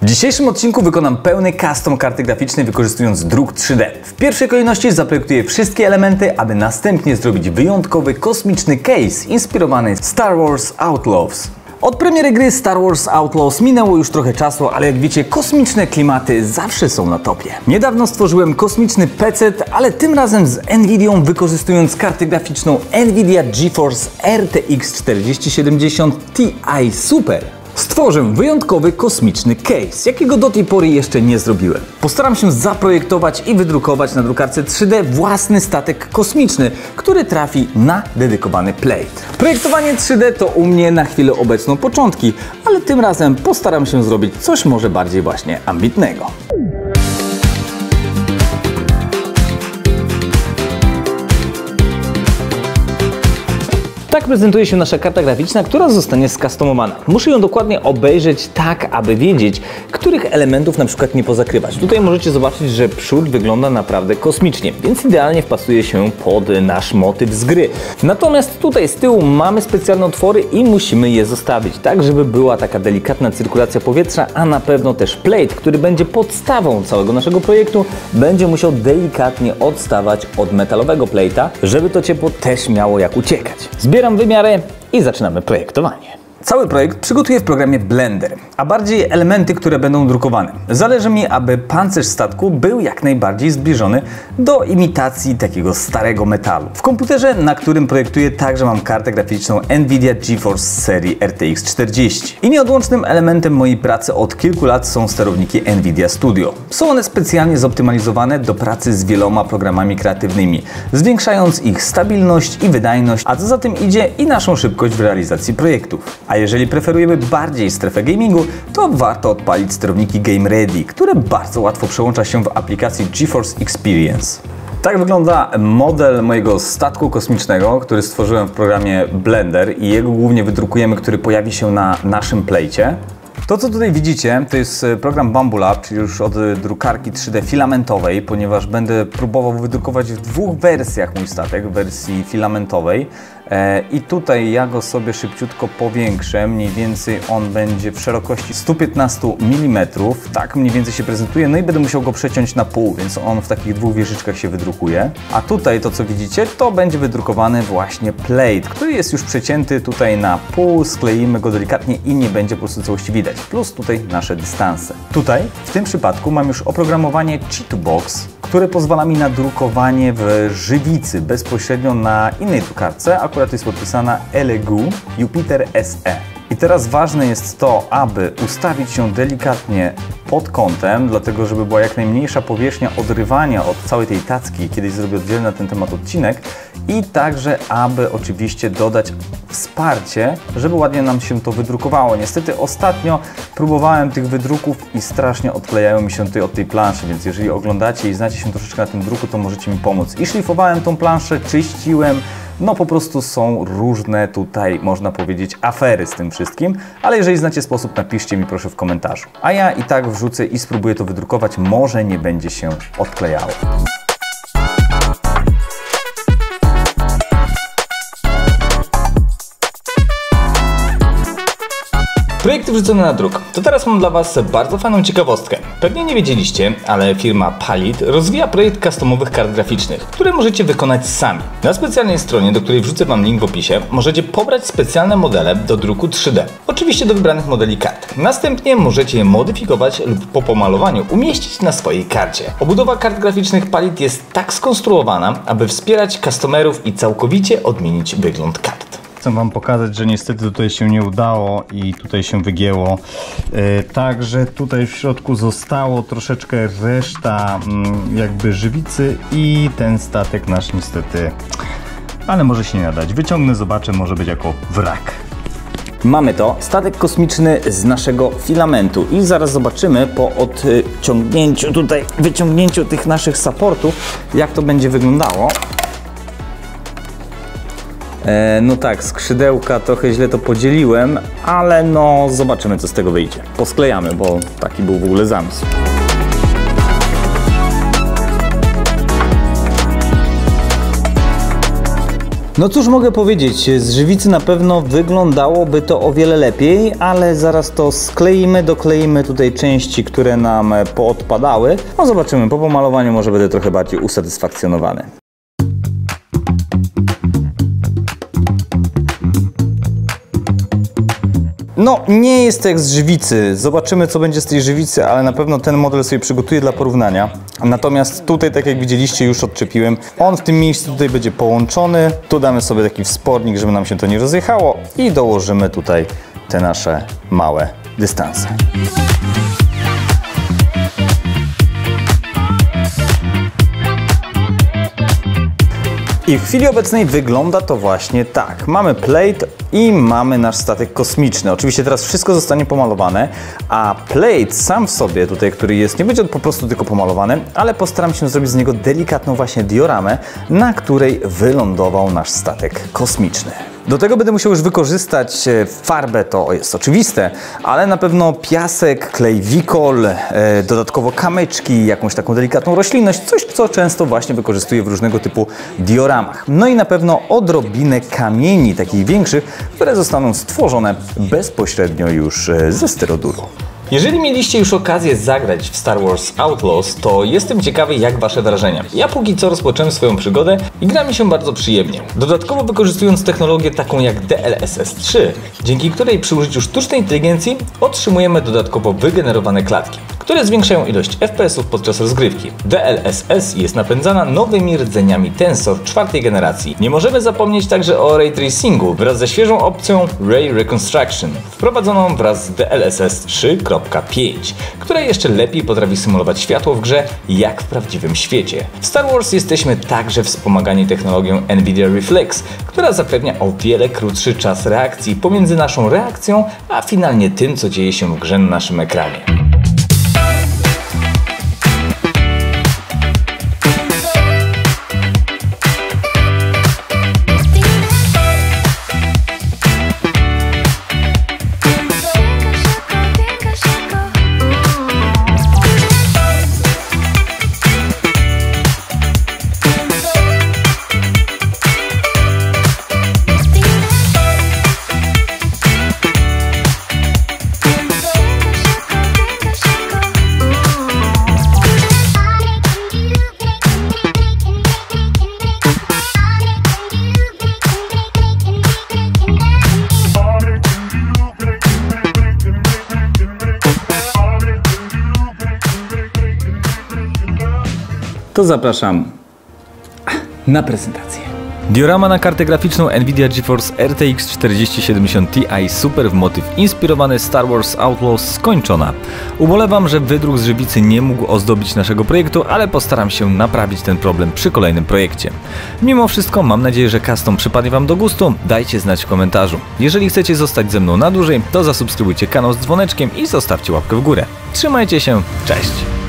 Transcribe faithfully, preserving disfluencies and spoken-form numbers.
W dzisiejszym odcinku wykonam pełny custom karty graficznej wykorzystując druk trzy D. W pierwszej kolejności zaprojektuję wszystkie elementy, aby następnie zrobić wyjątkowy kosmiczny case inspirowany Star Wars Outlaws. Od premiery gry Star Wars Outlaws minęło już trochę czasu, ale jak wiecie, kosmiczne klimaty zawsze są na topie. Niedawno stworzyłem kosmiczny P C, ale tym razem z Nvidią, wykorzystując kartę graficzną Nvidia GeForce R T X czterdzieści siedemdziesiąt Ti Super. Stworzę wyjątkowy kosmiczny case, jakiego do tej pory jeszcze nie zrobiłem. Postaram się zaprojektować i wydrukować na drukarce trzy D własny statek kosmiczny, który trafi na dedykowany plate. Projektowanie trzy D to u mnie na chwilę obecną początki, ale tym razem postaram się zrobić coś może bardziej właśnie ambitnego. Tak prezentuje się nasza karta graficzna, która zostanie skustomowana. Muszę ją dokładnie obejrzeć tak, aby wiedzieć, których elementów na przykład nie pozakrywać. Tutaj możecie zobaczyć, że przód wygląda naprawdę kosmicznie, więc idealnie wpasuje się pod nasz motyw z gry. Natomiast tutaj z tyłu mamy specjalne otwory i musimy je zostawić, tak żeby była taka delikatna cyrkulacja powietrza, a na pewno też plate, który będzie podstawą całego naszego projektu, będzie musiał delikatnie odstawać od metalowego plate'a, żeby to ciepło też miało jak uciekać. Zbieram wymiary i zaczynamy projektowanie. Cały projekt przygotuję w programie Blender, a bardziej elementy, które będą drukowane. Zależy mi, aby pancerz statku był jak najbardziej zbliżony do imitacji takiego starego metalu. W komputerze, na którym projektuję, także mam kartę graficzną Nvidia GeForce z serii R T X czterdzieści. I nieodłącznym elementem mojej pracy od kilku lat są sterowniki Nvidia Studio. Są one specjalnie zoptymalizowane do pracy z wieloma programami kreatywnymi, zwiększając ich stabilność i wydajność, a co za tym idzie i naszą szybkość w realizacji projektów. A jeżeli preferujemy bardziej strefę gamingu, to warto odpalić sterowniki Game Ready, które bardzo łatwo przełącza się w aplikacji GeForce Experience. Tak wygląda model mojego statku kosmicznego, który stworzyłem w programie Blender i jego głównie wydrukujemy, który pojawi się na naszym plejcie. To, co tutaj widzicie, to jest program Bambu Lab, czyli już od drukarki trzy D filamentowej, ponieważ będę próbował wydrukować w dwóch wersjach mój statek, w wersji filamentowej. I tutaj ja go sobie szybciutko powiększę, mniej więcej on będzie w szerokości sto piętnaście milimetrów, tak mniej więcej się prezentuje, no i będę musiał go przeciąć na pół, więc on w takich dwóch wieżyczkach się wydrukuje. A tutaj to, co widzicie, to będzie wydrukowany właśnie plate, który jest już przecięty tutaj na pół, skleimy go delikatnie i nie będzie po prostu całości widać, plus tutaj nasze dystanse. Tutaj w tym przypadku mam już oprogramowanie Chitubox, które pozwala mi na drukowanie w żywicy bezpośrednio na innej drukarce, akurat jest podpisana Elegoo Jupiter S E. I teraz ważne jest to, aby ustawić się delikatnie pod kątem, dlatego żeby była jak najmniejsza powierzchnia odrywania od całej tej tacki, kiedyś zrobię oddzielny na ten temat odcinek, i także aby oczywiście dodać wsparcie, żeby ładnie nam się to wydrukowało. Niestety ostatnio próbowałem tych wydruków i strasznie odklejają mi się tutaj od tej planszy, więc jeżeli oglądacie i znacie się troszeczkę na tym druku, to możecie mi pomóc. I szlifowałem tą planszę, czyściłem, no po prostu są różne tutaj, można powiedzieć, afery z tym wszystkim, ale jeżeli znacie sposób, napiszcie mi proszę w komentarzu. A ja i tak wrzucę i spróbuję to wydrukować, może nie będzie się odklejało. Projekty wrzucone na druk. To teraz mam dla Was bardzo fajną ciekawostkę. Pewnie nie wiedzieliście, ale firma Palit rozwija projekt customowych kart graficznych, które możecie wykonać sami. Na specjalnej stronie, do której wrzucę Wam link w opisie, możecie pobrać specjalne modele do druku trzy D. Oczywiście do wybranych modeli kart. Następnie możecie je modyfikować lub po pomalowaniu umieścić na swojej karcie. Obudowa kart graficznych Palit jest tak skonstruowana, aby wspierać customerów i całkowicie odmienić wygląd kart. Chcę Wam pokazać, że niestety tutaj się nie udało i tutaj się wygięło. Yy, także tutaj w środku zostało troszeczkę reszta yy, jakby żywicy i ten statek nasz niestety, ale może się nie nadać. Wyciągnę, zobaczę, może być jako wrak. Mamy to, statek kosmiczny z naszego filamentu i zaraz zobaczymy po odciągnięciu tutaj, wyciągnięciu tych naszych supportów, jak to będzie wyglądało. E, no tak, skrzydełka trochę źle to podzieliłem, ale no zobaczymy, co z tego wyjdzie. Posklejamy, bo taki był w ogóle zamysł. No cóż mogę powiedzieć, z żywicy na pewno wyglądałoby to o wiele lepiej, ale zaraz to skleimy, dokleimy tutaj części, które nam poodpadały. No zobaczymy, po pomalowaniu może będę trochę bardziej usatysfakcjonowany. No, nie jest to jak z żywicy. Zobaczymy, co będzie z tej żywicy, ale na pewno ten model sobie przygotuję dla porównania. Natomiast tutaj, tak jak widzieliście, już odczepiłem. On w tym miejscu tutaj będzie połączony. Tu damy sobie taki wspornik, żeby nam się to nie rozjechało i dołożymy tutaj te nasze małe dystanse. I w chwili obecnej wygląda to właśnie tak. Mamy plate i mamy nasz statek kosmiczny. Oczywiście teraz wszystko zostanie pomalowane, a plate sam w sobie tutaj, który jest, nie będzie po prostu tylko pomalowany, ale postaram się zrobić z niego delikatną właśnie dioramę, na której wylądował nasz statek kosmiczny. Do tego będę musiał już wykorzystać farbę, to jest oczywiste, ale na pewno piasek, klej wikol, e, dodatkowo kamyczki, jakąś taką delikatną roślinność, coś co często właśnie wykorzystuję w różnego typu dioramach. No i na pewno odrobinę kamieni, takich większych, które zostaną stworzone bezpośrednio już ze styroduru. Jeżeli mieliście już okazję zagrać w Star Wars Outlaws, to jestem ciekawy, jak wasze wrażenia. Ja póki co rozpocząłem swoją przygodę i gra mi się bardzo przyjemnie. Dodatkowo wykorzystując technologię taką jak D L S S trzy, dzięki której przy użyciu sztucznej inteligencji otrzymujemy dodatkowo wygenerowane klatki, które zwiększają ilość F P S-ów podczas rozgrywki. D L S S jest napędzana nowymi rdzeniami Tensor czwartej generacji. Nie możemy zapomnieć także o Ray Tracingu wraz ze świeżą opcją Ray Reconstruction, wprowadzoną wraz z D L S S trzy kropka pięć, która jeszcze lepiej potrafi symulować światło w grze jak w prawdziwym świecie. W Star Wars jesteśmy także wspomagani technologią NVIDIA Reflex, która zapewnia o wiele krótszy czas reakcji pomiędzy naszą reakcją, a finalnie tym, co dzieje się w grze na naszym ekranie. To zapraszam na prezentację. Diorama na kartę graficzną NVIDIA GeForce R T X czterdzieści siedemdziesiąt Ti Super w motyw inspirowany Star Wars Outlaws skończona. Ubolewam, że wydruk z żywicy nie mógł ozdobić naszego projektu, ale postaram się naprawić ten problem przy kolejnym projekcie. Mimo wszystko mam nadzieję, że custom przypadnie wam do gustu, dajcie znać w komentarzu. Jeżeli chcecie zostać ze mną na dłużej, to zasubskrybujcie kanał z dzwoneczkiem i zostawcie łapkę w górę. Trzymajcie się, cześć!